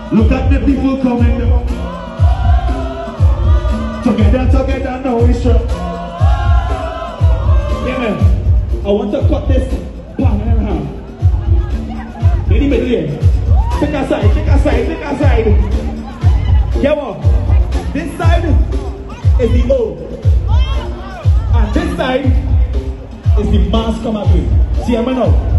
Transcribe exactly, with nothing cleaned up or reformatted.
Look at the people coming. Together, together, now we strong. Yeah, man. I want to cut this pan in half. In the middle here. Take a side, take a side, take a side. Come on. This side is the old. And this side is the mass come up with. See, I'm now.